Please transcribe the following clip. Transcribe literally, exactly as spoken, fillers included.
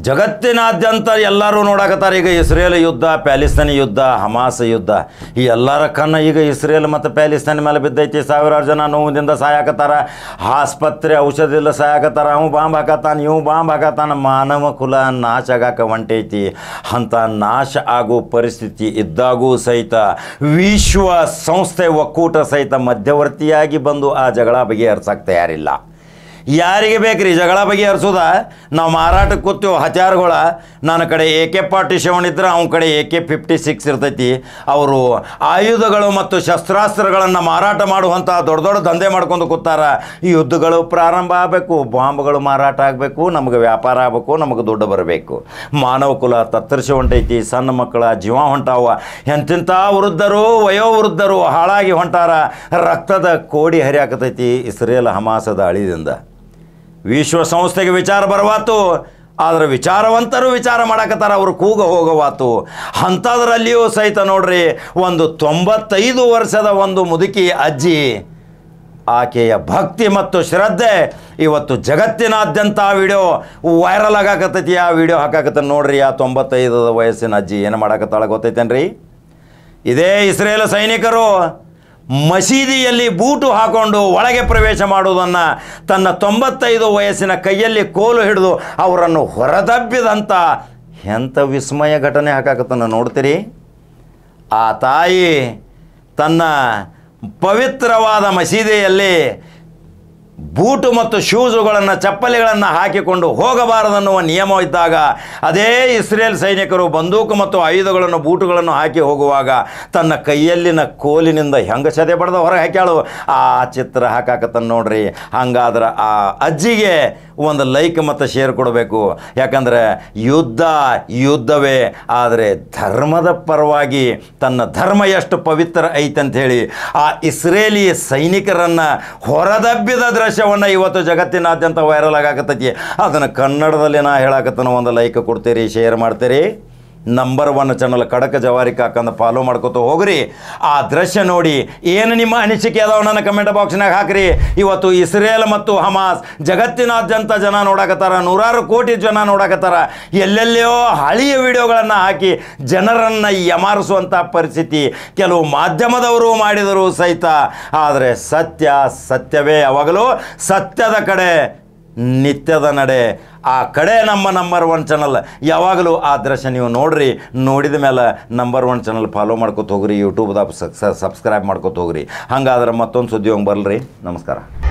ಜಗತ್ತಿನಾದ್ಯಂತ ಎಲ್ಲರೂ ನೋಡಕತ್ತಾರೆ ಈಗ ಇಸ್ರೇಲ್ ಯುದ್ಧ, ಪ್ಯಾಲಿಸ್ತಾನಿ ಯುದ್ಧ, ಹಮಾಸ್ ಯುದ್ಧ. ಈ ಎಲ್ಲರ ಕಣ್ಣು ಈಗ ಇಸ್ರೇಲ್ ಮತ್ತು ಪ್ಯಾಲಿಸ್ತಾನಿ ಮೇಲೆ ಬಿದ್ದೈತಿ. ಸಾವಿರಾರು ಜನ ನೋವಿನಿಂದ ಸಾಯಕತ್ತಾರ, ಆಸ್ಪತ್ರೆ ಔಷಧಿ ಇಲ್ಲ ಸಾಯಕತ್ತಾರ, ಅವು ಬಾಂಬ್ ಹಾಕತ್ತಾನ, ಇವು ಬಾಂಬ್ ಹಾಕತ್ತಾನ. ಮಾನವ ಕುಲ ನಾಶ ಆಗಾಕ ಹೊಂಟೈತಿ. ಅಂಥ ನಾಶ ಆಗೋ ಪರಿಸ್ಥಿತಿ ಇದ್ದಾಗೂ ಸಹಿತ ವಿಶ್ವ ಸಂಸ್ಥೆ ಒಕ್ಕೂಟ ಸಹಿತ ಮಧ್ಯವರ್ತಿಯಾಗಿ ಬಂದು ಆ ಜಗಳ ಬಗೆಹರಿಸಕ್ಕೆ ತಯಾರಿಲ್ಲ. ಯಾರಿಗೆ ಬೇಕ್ರಿ ಜಗಳ ಬಗೆಹರಿಸೋದ? ನಾವು ಮಾರಾಟಕ್ಕೆ ಕೂತೀವಿ ಹತ್ಯಾರಗಳ, ನನ್ನ ಕಡೆ ಎ ಕೆ ಫಾರ್ಟಿ ಸೆವೆನ್ ಇದ್ರೆ ಅವನ ಕಡೆ ಎ ಕೆ ಫಿಫ್ಟಿ ಸಿಕ್ಸ್ ಇರ್ತೈತಿ. ಅವರು ಆಯುಧಗಳು ಮತ್ತು ಶಸ್ತ್ರಾಸ್ತ್ರಗಳನ್ನು ಮಾರಾಟ ಮಾಡುವಂಥ ದೊಡ್ಡ ದೊಡ್ಡ ದಂಧೆ ಮಾಡ್ಕೊಂಡು ಕೂತಾರ. ಈ ಯುದ್ಧಗಳು ಪ್ರಾರಂಭ ಆಗಬೇಕು, ಬಾಂಬ್ಗಳು ಮಾರಾಟ ಆಗಬೇಕು, ನಮಗೆ ವ್ಯಾಪಾರ ಆಗಬೇಕು, ನಮಗೆ ದುಡ್ಡು ಬರಬೇಕು. ಮಾನವ ಕುಲ ತತ್ತರಿಸಿ ಹೊಂಟೈತಿ. ಸಣ್ಣ ಮಕ್ಕಳ ಜೀವ ಹೊಂಟಾವ. ಎಂತೆಂಥ ವೃದ್ಧರು, ವಯೋವೃದ್ಧರು ಹಾಳಾಗಿ ಹೊಂಟಾರ. ರಕ್ತದ ಕೋಡಿ ಹರಿಯಾಕತೈತಿ ಇಸ್ರೇಲ್ ಹಮಾಸದ ಅಳಿದಿಂದ. ವಿಶ್ವಸಂಸ್ಥೆಗೆ ವಿಚಾರ ಬರವಾತು, ಆದರೆ ವಿಚಾರವಂತರು ವಿಚಾರ ಮಾಡಕತ್ತಾರ, ಅವರು ಕೂಗ ಹೋಗವಾತು. ಅಂಥದ್ರಲ್ಲಿಯೂ ಸಹಿತ ನೋಡ್ರಿ, ಒಂದು ತೊಂಬತ್ತೈದು ವರ್ಷದ ಒಂದು ಮುದುಕಿ ಅಜ್ಜಿ, ಆಕೆಯ ಭಕ್ತಿ ಮತ್ತು ಶ್ರದ್ಧೆ ಇವತ್ತು ಜಗತ್ತಿನಾದ್ಯಂತ ಆ ವಿಡಿಯೋ ವೈರಲ್ ಆಗಾಕತ್ತೈತಿ. ಆ ವಿಡಿಯೋ ಹಾಕಾಕತ್ತ ನೋಡ್ರಿ. ಆ ತೊಂಬತ್ತೈದು ವಯಸ್ಸಿನ ಅಜ್ಜಿ ಏನು ಮಾಡಕತ್ತಾಳ ಗೊತ್ತೈತೇನ್ರಿ? ಇದೇ ಇಸ್ರೇಲ್ ಸೈನಿಕರು ಮಸೀದಿಯಲ್ಲಿ ಬೂಟು ಹಾಕೊಂಡು ಒಳಗೆ ಪ್ರವೇಶ ಮಾಡುವುದನ್ನು ತನ್ನ ತೊಂಬತ್ತೈದು ವಯಸ್ಸಿನ ಕೈಯಲ್ಲಿ ಕೋಲು ಹಿಡಿದು ಅವರನ್ನು ಹೊರದಬ್ಬಿದಂಥ ಎಂಥ ವಿಸ್ಮಯ ಘಟನೆ ಹಾಕಾಕತ್ತನ್ನು ನೋಡ್ತೀರಿ. ಆ ತಾಯಿ ತನ್ನ ಪವಿತ್ರವಾದ ಮಸೀದಿಯಲ್ಲಿ ಬೂಟು ಮತ್ತು ಶೂಸುಗಳನ್ನು, ಚಪ್ಪಲಿಗಳನ್ನು ಹಾಕಿಕೊಂಡು ಹೋಗಬಾರದನ್ನುವ ನಿಯಮ ಇದ್ದಾಗ, ಅದೇ ಇಸ್ರೇಲ್ ಸೈನಿಕರು ಬಂದೂಕು ಮತ್ತು ಆಯುಧಗಳನ್ನು, ಬೂಟುಗಳನ್ನು ಹಾಕಿ ಹೋಗುವಾಗ ತನ್ನ ಕೈಯಲ್ಲಿನ ಕೋಲಿನಿಂದ ಹೆಂಗೆ ಸದೆ ಬಡ್ದ ಹೊರಗೆ ಹಾಕ್ಯಾಳು. ಆ ಚಿತ್ರ ಹಾಕಾಕತ್ತನ್ನು ನೋಡ್ರಿ. ಹಂಗಾದ್ರೆ ಆ ಅಜ್ಜಿಗೆ ಒಂದು ಲೈಕ್ ಮತ್ತು ಶೇರ್ ಕೊಡಬೇಕು. ಯಾಕಂದರೆ ಯುದ್ಧ ಯುದ್ಧವೇ, ಆದರೆ ಧರ್ಮದ ಪರವಾಗಿ ತನ್ನ ಧರ್ಮ ಎಷ್ಟು ಪವಿತ್ರ ಐತಂಥೇಳಿ ಆ ಇಸ್ರೇಲಿ ಸೈನಿಕರನ್ನು ಹೊರದಬ್ಬಿದ ದೃಶ್ಯವನ್ನು ಇವತ್ತು ಜಗತ್ತಿನಾದ್ಯಂತ ವೈರಲ್ ಆಗಾಕತ್ತೈತಿ. ಅದನ್ನು ಕನ್ನಡದಲ್ಲಿ ನಾ ಹೇಳಾಕತ್ತನ, ಒಂದು ಲೈಕ್ ಕೊಡ್ತೀರಿ, ಶೇರ್ ಮಾಡ್ತೀರಿ. ನಂಬರ್ ಒನ್ ಚಾನಲ್ ಖಡಕ ಜವಾರಿ ಕಾಕಂದು ಫಾಲೋ ಮಾಡ್ಕೊತ ಹೋಗ್ರಿ. ಆ ದೃಶ್ಯ ನೋಡಿ ಏನು ನಿಮ್ಮ ಅನಿಸಿಕೆ ಅದಾವ ನನ್ನ ಕಮೆಂಟ್ ಬಾಕ್ಸ್ನಾಗ ಹಾಕ್ರಿ. ಇವತ್ತು ಇಸ್ರೇಲ್ ಮತ್ತು ಹಮಾಸ್ ಜಗತ್ತಿನಾದ್ಯಂತ ಜನ ನೋಡಕತ್ತಾರ, ನೂರಾರು ಕೋಟಿ ಜನ ನೋಡಕತ್ತಾರ. ಎಲ್ಲೆಲ್ಲಿಯೋ ಹಳೆಯ ವಿಡಿಯೋಗಳನ್ನು ಹಾಕಿ ಜನರನ್ನು ಯಮಾರಿಸುವಂಥ ಪರಿಸ್ಥಿತಿ ಕೆಲವು ಮಾಧ್ಯಮದವರು ಮಾಡಿದರು ಸಹಿತ. ಆದರೆ ಸತ್ಯ ಸತ್ಯವೇ ಯಾವಾಗಲೂ, ಸತ್ಯದ ಕಡೆ ನಿತ್ಯದ ನಡೆ. ಆ ಕಡೆ ನಮ್ಮ ನಂಬರ್ ಒನ್ ಚಾನಲ್ ಯಾವಾಗಲೂ. ಆ ದೃಶ್ಯ ನೀವು ನೋಡ್ರಿ, ನೋಡಿದ ಮೇಲೆ ನಂಬರ್ ಒನ್ ಚಾನಲ್ ಫಾಲೋ ಮಾಡ್ಕೊತ ಹೋಗ್ರಿ, ಯೂಟ್ಯೂಬ್ದಾಗ ಸಬ್ಸ್ಕ್ರೈಬ್ ಮಾಡ್ಕೊತ ಹೋಗ್ರಿ. ಹಂಗಾದ್ರೆ ಮತ್ತೊಂದು ಸುದ್ದಿ ಹೋಗಿ ಬರಲ್ರಿ. ನಮಸ್ಕಾರ.